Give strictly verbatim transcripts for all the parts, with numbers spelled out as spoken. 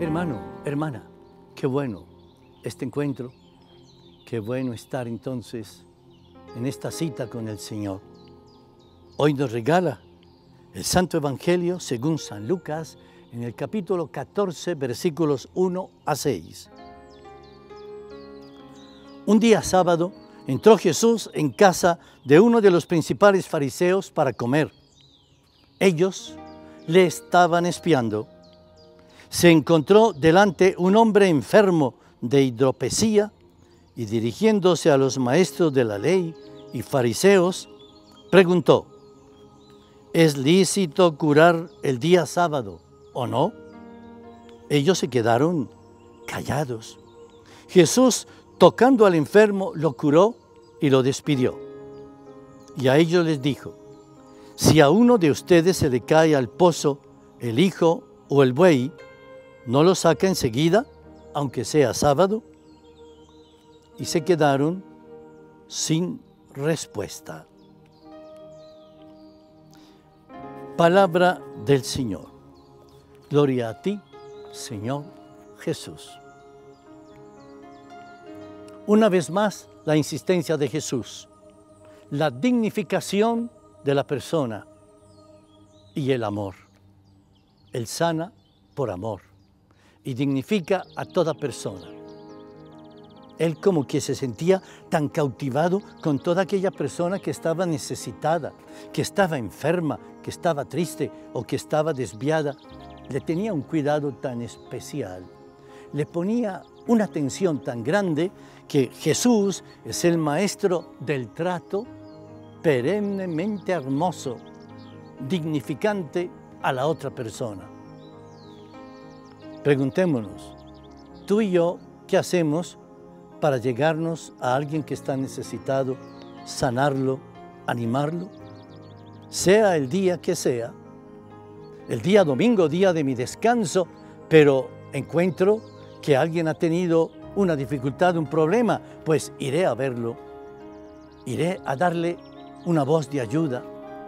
Hermano, hermana, qué bueno este encuentro, qué bueno estar entonces en esta cita con el Señor. Hoy nos regala el Santo Evangelio según San Lucas en el capítulo catorce, versículos uno a seis. Un día sábado entró Jesús en casa de uno de los principales fariseos para comer. Ellos le estaban espiando. Se encontró delante un hombre enfermo de hidropesía y dirigiéndose a los maestros de la ley y fariseos, preguntó: ¿es lícito curar el día sábado o no? Ellos se quedaron callados. Jesús, tocando al enfermo, lo curó y lo despidió. Y a ellos les dijo: si a uno de ustedes se le cae al pozo el hijo o el buey, ¿no lo saca enseguida, aunque sea sábado? Y se quedaron sin respuesta. Palabra del Señor. Gloria a ti, Señor Jesús. Una vez más, la insistencia de Jesús, la dignificación de la persona y el amor. Él sana por amor y dignifica a toda persona. Él como que se sentía tan cautivado con toda aquella persona que estaba necesitada, que estaba enferma, que estaba triste o que estaba desviada. Le tenía un cuidado tan especial, le ponía una atención tan grande que Jesús es el maestro del trato perennemente hermoso, dignificante a la otra persona. Preguntémonos, tú y yo, ¿qué hacemos para llegarnos a alguien que está necesitado, sanarlo, animarlo? Sea el día que sea, el día domingo, día de mi descanso, pero encuentro que alguien ha tenido una dificultad, un problema, pues iré a verlo, iré a darle una voz de ayuda.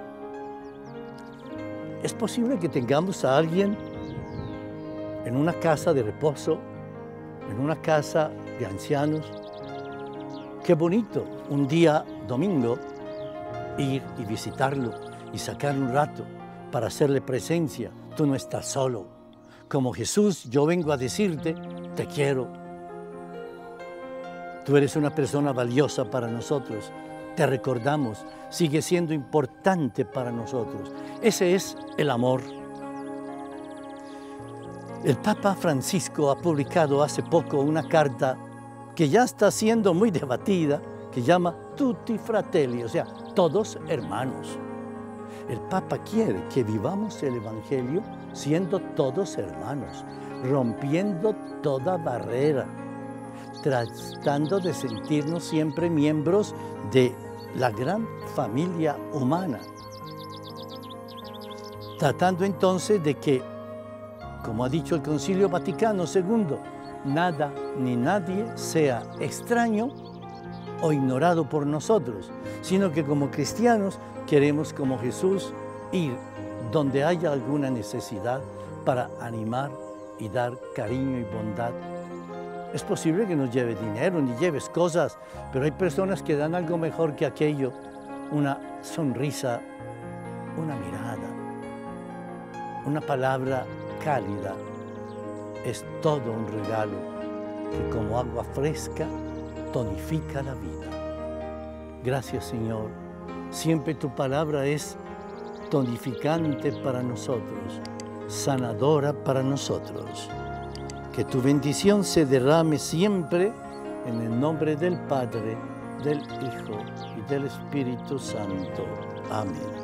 Es posible que tengamos a alguien en una casa de reposo, en una casa de ancianos. Qué bonito un día domingo ir y visitarlo y sacar un rato para hacerle presencia. Tú no estás solo. Como Jesús, yo vengo a decirte, te quiero. Tú eres una persona valiosa para nosotros. Te recordamos, sigue siendo importante para nosotros. Ese es el amor. El Papa Francisco ha publicado hace poco una carta que ya está siendo muy debatida, que llama Tutti Fratelli, o sea, todos hermanos. El Papa quiere que vivamos el Evangelio siendo todos hermanos, rompiendo toda barrera, tratando de sentirnos siempre miembros de la gran familia humana. Tratando entonces de que, como ha dicho el Concilio Vaticano segundo, nada ni nadie sea extraño o ignorado por nosotros, sino que como cristianos queremos, como Jesús, ir donde haya alguna necesidad para animar y dar cariño y bondad. Es posible que no lleves dinero ni lleves cosas, pero hay personas que dan algo mejor que aquello, una sonrisa, una mirada, una palabra cálida. Es todo un regalo que como agua fresca tonifica la vida. Gracias, Señor. Siempre tu palabra es tonificante para nosotros, sanadora para nosotros. Que tu bendición se derrame siempre en el nombre del Padre, del Hijo y del Espíritu Santo. Amén.